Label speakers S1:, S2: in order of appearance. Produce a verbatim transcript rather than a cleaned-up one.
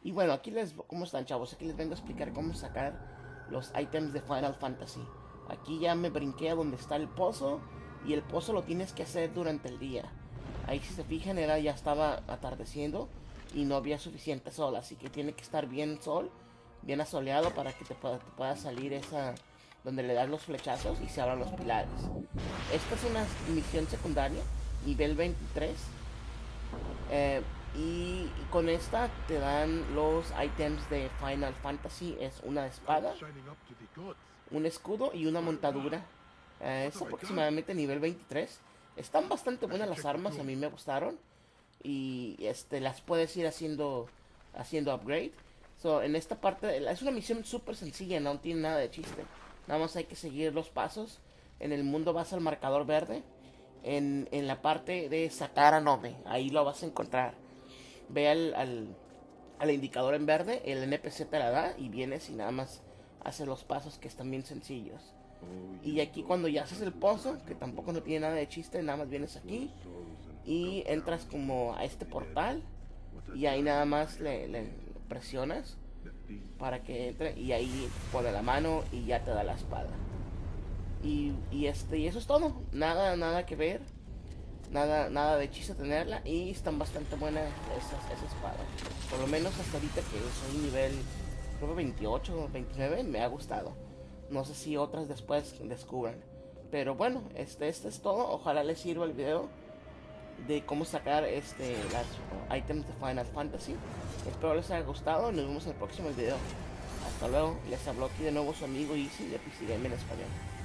S1: Y bueno, aquí les... ¿Cómo están, chavos? Aquí les vengo a explicar cómo sacar los ítems de Final Fantasy. Aquí ya me brinqué a donde está el pozo. Y el pozo lo tienes que hacer durante el día. Ahí si se fijan era ya estaba atardeciendo. Y no había suficiente sol. Así que tiene que estar bien sol. Bien asoleado para que te pueda, te pueda salir esa... Donde le das los flechazos y se abran los pilares. Esta es una misión secundaria. Nivel veintitrés. Eh, y con esta te dan los ítems de Final Fantasy. Es una espada, un escudo y una montadura. Eh, es aproximadamente nivel veintitrés. Están bastante buenas las armas, a mí me gustaron. Y este las puedes ir haciendo haciendo upgrade. So, en esta parte es una misión súper sencilla, no tiene nada de chiste. Nada más hay que seguir los pasos. En el mundo vas al marcador verde. En, en la parte de sacar a Nome, ahí lo vas a encontrar. Ve al, al, al indicador en verde, el N P C te la da y vienes y nada más hace los pasos que están bien sencillos. Y aquí cuando ya haces el pozo, que tampoco no tiene nada de chiste, nada más vienes aquí y entras como a este portal y ahí nada más le, le presionas para que entre y ahí pone la mano y ya te da la espada. Y, y este y eso es todo, nada nada que ver, nada nada de chiste tenerla y están bastante buenas esas esas espadas. Por lo menos hasta ahorita que soy nivel creo que veintiocho o veintinueve me ha gustado. No sé si otras después descubran. Pero bueno, este este es todo. Ojalá les sirva el video de cómo sacar este las items de Final Fantasy. Espero les haya gustado. Nos vemos en el próximo video. Hasta luego. Les habló aquí de nuevo su amigo Easy de P C Game en español.